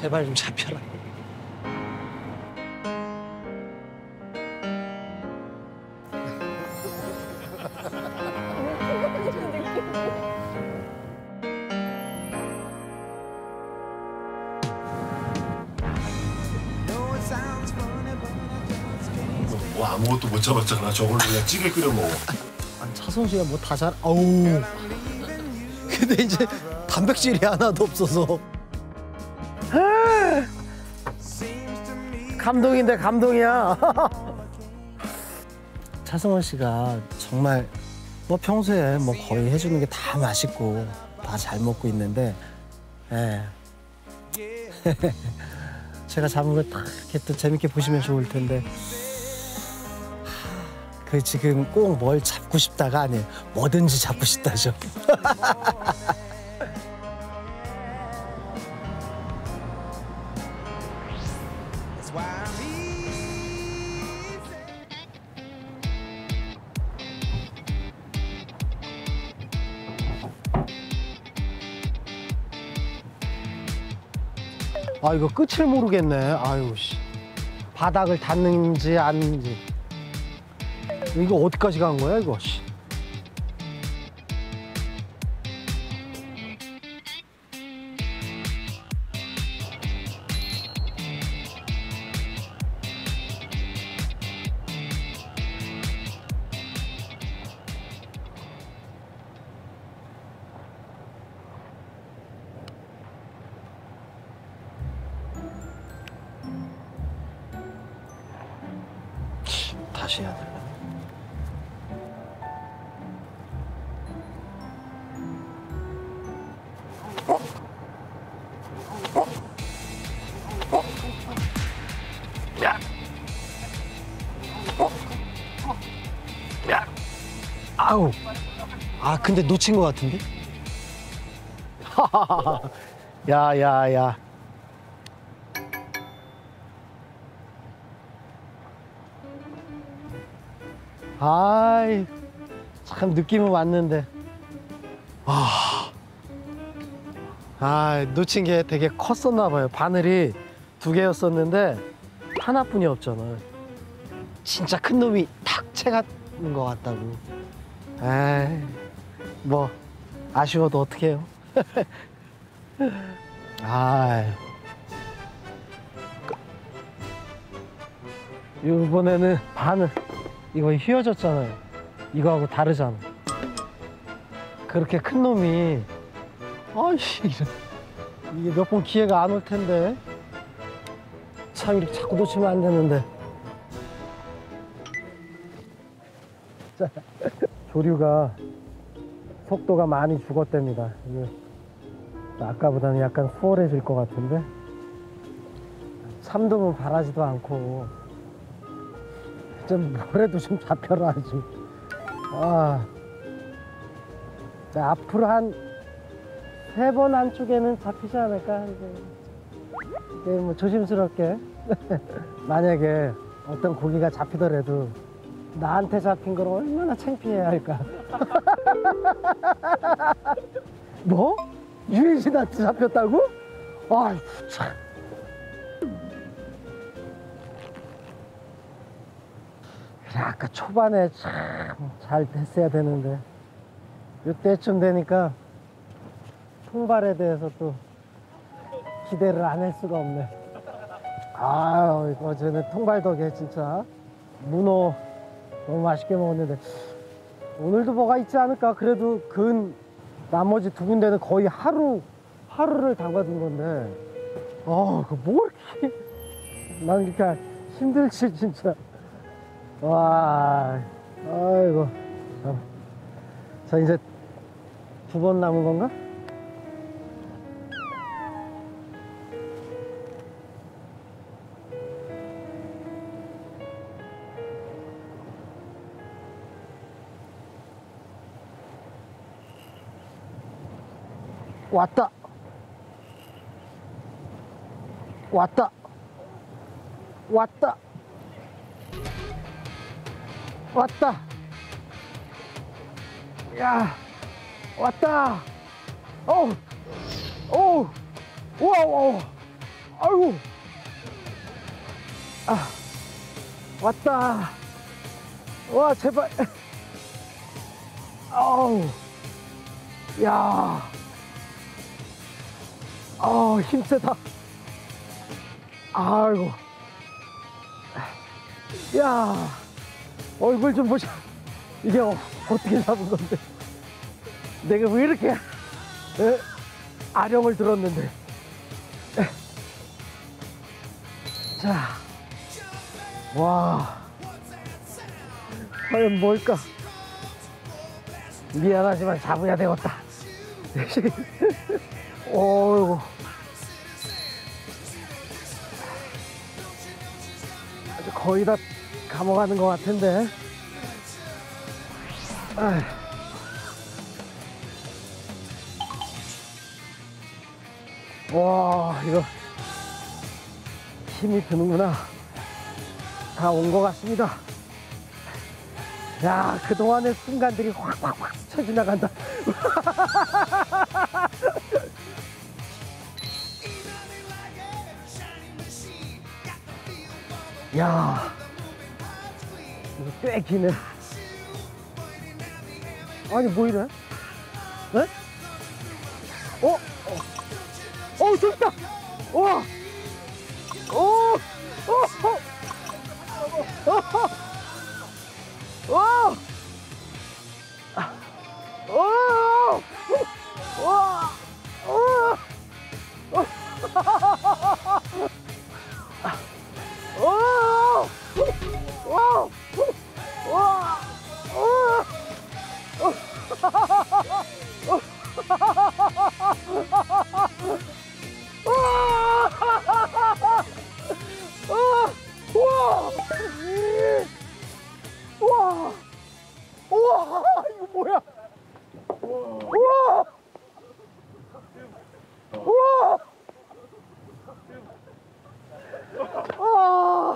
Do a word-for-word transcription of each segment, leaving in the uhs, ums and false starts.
제발 좀 잡혀라. 뭐 아무것도 못 잡았잖아. 저걸로 그냥 찌개 끓여 먹어. 아니, 차성훈 씨가 뭐 다 잘. 어우. 근데 이제 단백질이 하나도 없어서. 감동인데 감동이야. 차성원 씨가 정말 뭐 평소에 뭐 거의 해주는 게 다 맛있고 다 잘 먹고 있는데, 예. 제가 잡은 걸 딱 이렇게 또 재밌게 보시면 좋을 텐데, 그 지금 꼭 뭘 잡고 싶다가 아니에요. 뭐든지 잡고 싶다죠. 아, 이거 끝을 모르겠네. 아유, 씨. 바닥을 닿는지 아닌지. 이거 어디까지 간 거야, 이거, 씨. 다시 해야 되나? 어? 어? 어? 야! 어? 야! 아우! 아, 근데 놓친 것 같은데? 야, 야, 야. 아이, 참 느낌은 왔는데. 아, 아, 놓친 게 되게 컸었나 봐요. 바늘이 두 개였었는데 하나뿐이 없잖아. 진짜 큰 놈이 탁 채가는 것 같다고. 에이, 뭐 아쉬워도 어떡해요. 아, 이번에는 바늘 이거 휘어졌잖아요. 이거하고 다르잖아. 그렇게 큰 놈이, 아이씨, 이게 몇 번 기회가 안 올 텐데. 참 이렇게 자꾸 놓치면 안 되는데. 자, 조류가 속도가 많이 죽었답니다. 이게 아까보다는 약간 수월해질 것 같은데. 참돔은 바라지도 않고 좀 뭐래도 좀 잡혀라 아주. 아, 자, 앞으로 한 세 번 안쪽에는 잡히지 않을까. 이게 뭐 조심스럽게 만약에 어떤 고기가 잡히더라도 나한테 잡힌 걸 얼마나 창피해야 할까. 뭐? 유인 씨한테 잡혔다고? 아이고 참. 아까 초반에 참 잘 됐어야 되는데 이때쯤 되니까 통발에 대해서 또 기대를 안 할 수가 없네. 아유, 어제는 통발 덕에 진짜 문어 너무 맛있게 먹었는데 오늘도 뭐가 있지 않을까. 그래도 근 나머지 두 군데는 거의 하루 하루를 담가둔 건데, 어, 그 뭐 이렇게 난 이렇게 힘들지 진짜. 와, 아이고. 자, 이제 두 번 남은 건가? 왔다. 왔다. 왔다. 왔다. 야, 왔다. 오, 오, 우와, 우와. 아이고. 아, 왔다. 와, 제발. 아우. 야. 아, 힘세다. 아이고. 야. 얼굴 좀 보자. 이게 어, 어떻게 잡은 건데. 내가 왜 이렇게 에? 아령을 들었는데. 에. 자. 와. 과연 뭘까? 미안하지만 잡아야 되겠다. 어이구. 아주 거의 다 감아가는 것 같은데. 아휴. 와, 이거 힘이 드는구나. 다 온 것 같습니다. 야, 그동안의 순간들이 확확확 스쳐 지나간다. 야, 이거 꽤 기네. 아니, 뭐 이래? 네? 어? 어, 어, 저기 있다! 우와! 오! 어! 어! 어! 오! 와! 오! 오! 와! 와! 오! 우와! 우와! 이거 뭐야? 우와! 우와! 아!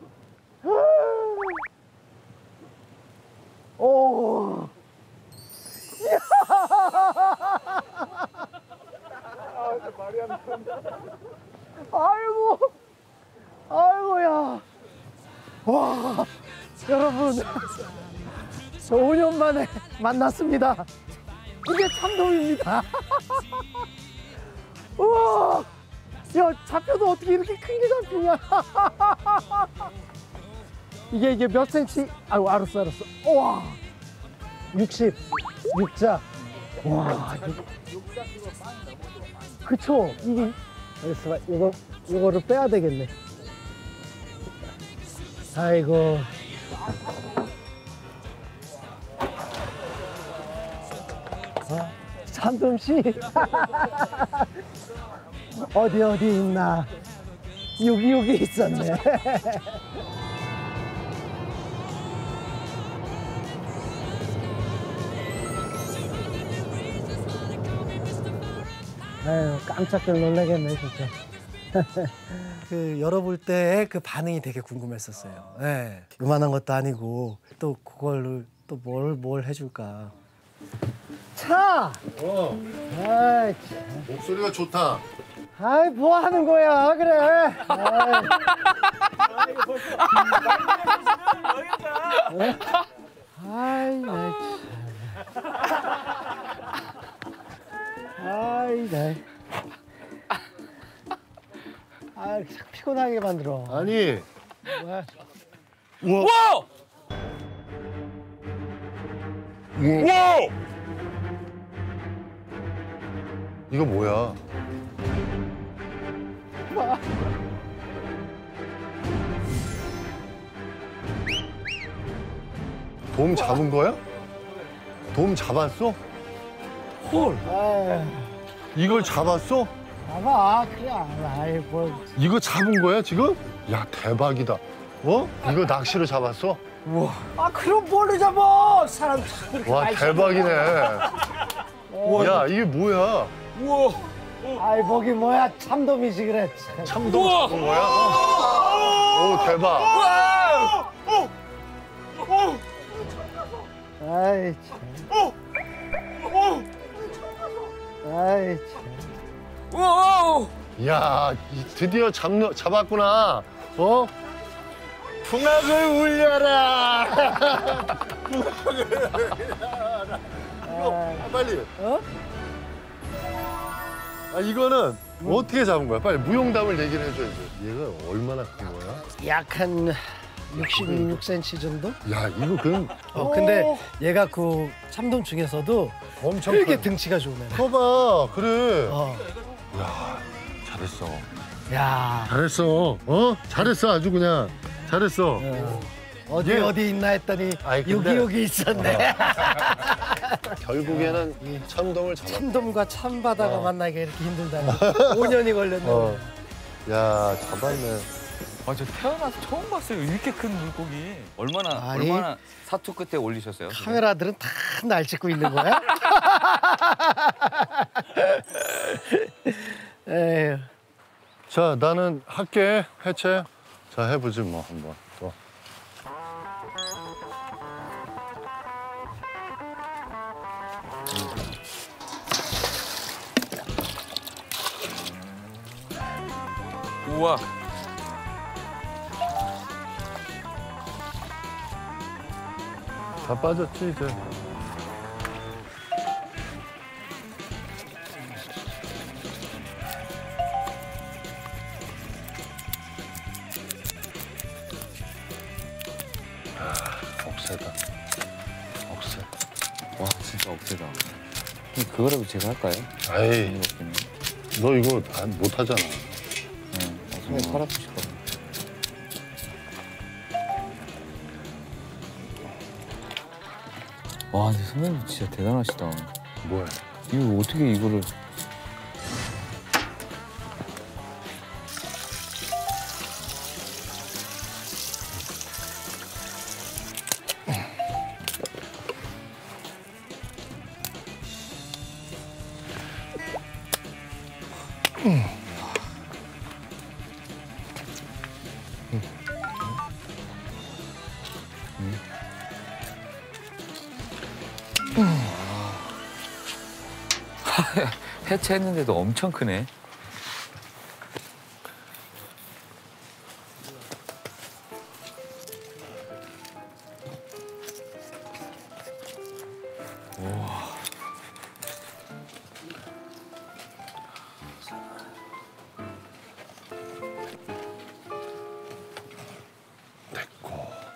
오! 이야! 아, 말이 안 된다. 아이고! 아이고야! 와! 여러분! 저 오 년 만에 만났습니다. 이게 참돔입니다. 우와! 야, 잡혀도 어떻게 이렇게 큰 게 잡히냐? 이게, 이게 몇 센치? 아이고, 알았어, 알았어. 우와! 육십. 육자. 와. 그쵸? 이게. 알겠어. 이거, 이거를 빼야 되겠네. 아이고. 어? 참돔씨. 어디, 어디 있나. 여기, 여기 있었네. 아유, 깜짝들 놀라겠네, 진짜. 그 열어볼 때 그 반응이 되게 궁금했었어요. 네. 요만한 것도 아니고 또 그걸로 또 뭘 뭘 해줄까. 차! 어, 아이, 참. 목소리가 좋다. 아이, 뭐 하는 거야, 그래. 아이, 아이, 나 참. 아이, 나. 아, 자꾸 피곤하게 만들어. 아니, 뭐야? 우와, 와! 우와, 이거 뭐야? 돔 잡은 거야? 돔 잡았어? 헐. 아이, 이걸 잡았어? 봐봐, 그래. 아이, 뭐. 이거 잡은 거야 지금? 야, 대박이다. 어? 이거 낚시로 잡았어? 우와. 아, 그럼 뭘로 잡아? 사람 참 그렇게 와, 많이 대박이네. 야, 이게 뭐야? 우와! 아이, 거기 뭐야? 참돔이지, 그래. 참. 참돔 우와! 잡은 거야? 오, 대박. 우와! 어! 어! 아이, 참. 어! 어! 아이, 참. 우와! 야, 이- 드디어 잡, 잡았구나. 어? 풍악을 울려라. 아, 빨리. 어? 아, 이거는 어떻게 잡은 거야? 빨리 무용담을 얘기를 해줘야지. 얘가 얼마나 큰 거야? 약 한 육십육 센티미터 정도? 야, 이거 그럼 어, 근데 얘가 그 참돔 중에서도 엄청 되게 커. 등치가 좋은 애네. 커봐, 그래. 어. 야, 잘했어. 야. 잘했어. 어? 잘했어, 아주 그냥. 잘했어. 어. 어디 얘- 어디 있나 했더니 아이, 근데- 여기 여기 있었네. 결국에는 참돔을 잡았. 참돔과 참바다가 어. 만나기가 이렇게 힘들다니. 오 년이 걸렸네. 어. 야, 잡았네. 아, 저 태어나서 처음 봤어요. 이렇게 큰 물고기. 얼마나 아니. 얼마나 사투 끝에 올리셨어요? 카메라들은 다 날 찍고 있는 거야? 에휴. 자, 나는 할게. 해체. 자, 해보지 뭐 한번 또. 우와. 다 빠졌지 이제. 아, 억세다. 억세. 와, 진짜 억세다. 그거라도 제가 할까요? 아이, 이거는. 너 이거 안- 못하잖아. 네. 아, 손에 팔 아프실 것 같아요. 와, 근데 선배님 진짜 대단하시다. 뭐야? 이거 어떻게 이거를. 해체했는데도 엄청 크네. 됐고.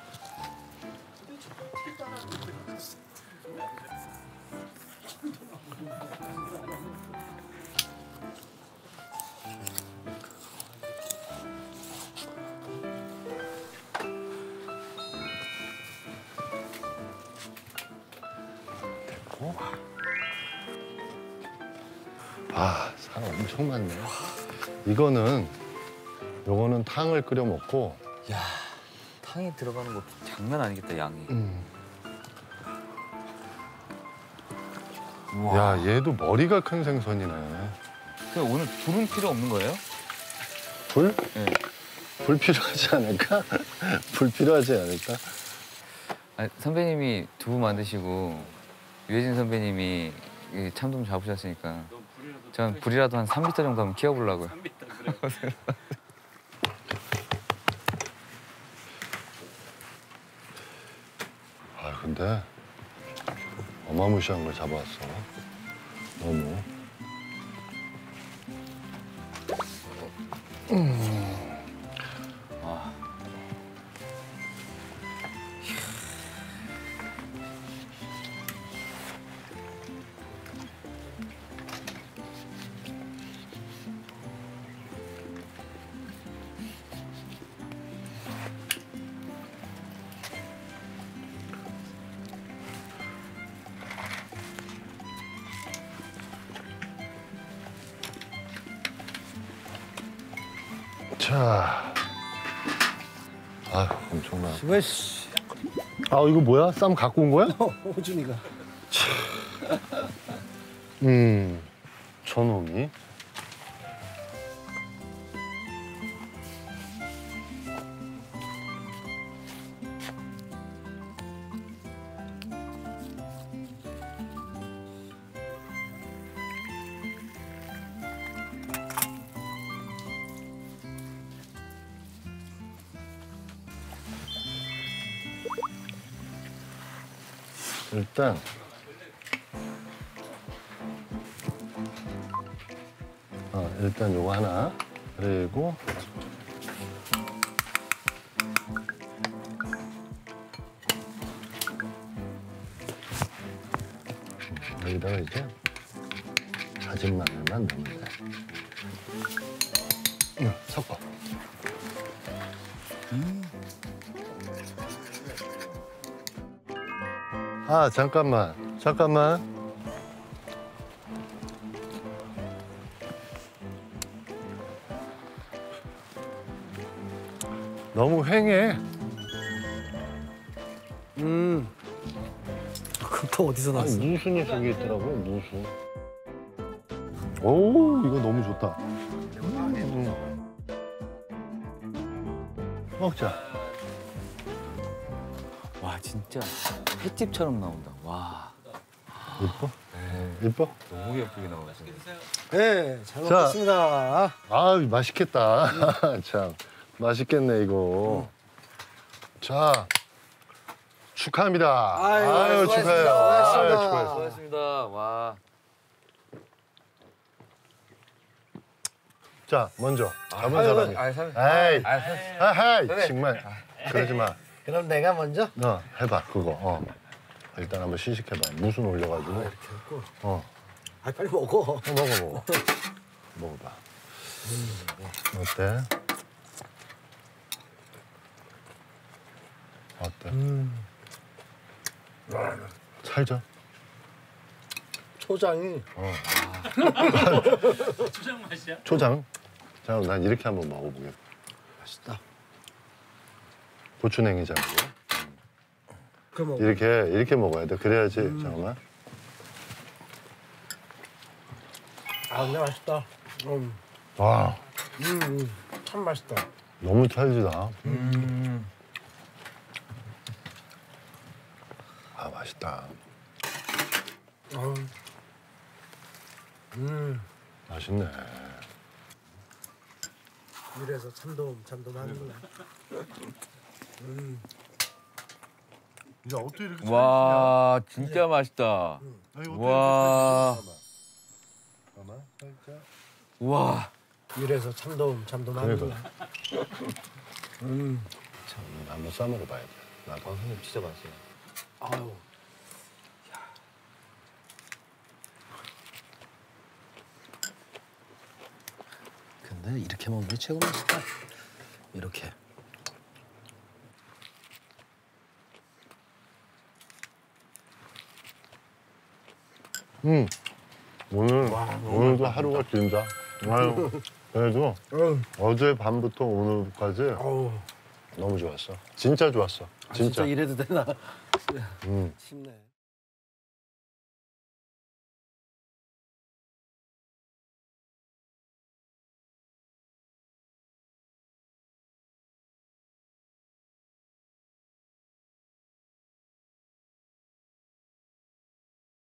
됐고. 아, 살 엄청 많네. 이거는 요거는 탕을 끓여 먹고. 야, 탕에 들어가는 거 장난 아니겠다, 양이. 음. 우와. 야, 얘도 머리가 큰 생선이네. 그 오늘 불은 필요 없는 거예요? 불? 네. 불 필요하지 않을까? 불 필요하지 않을까? 아니, 선배님이 두부 만드시고 유해진 선배님이 이 참돔 잡으셨으니까 전 불이라도 한 삼 미터 정도 한번 키워보려고요. 아, 근데 어마무시한 걸 잡아왔어. 너무. 아. 자. 아, 엄청나. 수고했어. 아, 이거 뭐야? 쌈 갖고 온 거야? 호준이가. 음, 저놈이. 일단 어, 일단 요거 하나 그리고 여기다가 이제 다진 마늘만 넣으면 돼. 응, 섞어. 아, 잠깐만, 잠깐만. 너무 휑해. 음. 그럼 또 어디서 아니, 났어? 무순이 저기 있더라고요, 무순. 오, 이거 너무 좋다. 음. 먹자. 와 진짜 횟집처럼 나온다. 와 이뻐? 이뻐? 너무 예쁘게 나오네. 네, 잘 자. 먹겠습니다. 아, 맛있겠다. 참, 맛있겠네, 이거. 자, 축하합니다. 아유, 아유, 수고하셨습니다. 축하해요. 수고하셨습니다. 아유, 축하해요. 수고하셨습니다. 와. 자, 먼저 잡은 아유, 사람이. 아, 사 에이, 아, 사 아하이, 그래. 정말. 그러지 마. 그럼 내가 먼저? 어, 해봐, 그거. 어. 일단 한번 시식해봐. 무순 올려가지고. 이렇게 했고. 어, 아, 빨리 먹어. 어, 먹어, 먹어. 먹어봐. 어때? 어때? 음. 살죠? 초장이. 어. 초장 맛이야? 초장? 자, 난 이렇게 한번 먹어보겠다. 맛있다. 고추냉이장이고. 그럼 먹어. 이렇게, 이렇게 먹어야 돼. 그래야지, 잠깐만. 아, 근데 맛있다. 음, 와, 음, 음. 참 맛있다. 너무 찰지다. 음. 아, 맛있다. 음, 음. 맛있네. 이래서 참돔, 참돔 하는구나. 음. 야, 어떻게 이렇게 와 진짜 맛있다. 와. 잠깐만, 살짝. 와. 이래서 참돔, 참돔 하는구나. 음. 참, 한번 싸먹어봐야 돼. 나도. 형님 진짜 맛있어요. 아유. 근데 이렇게 먹는 게 최고 맛있다. 이렇게. 응. 오늘, 오늘도 하루가 길다. 아유, 그래도 음. 어제 밤부터 오늘까지 어우. 너무 좋았어. 진짜 좋았어. 아, 진짜 진짜. 이래도 되나 음. 싶네.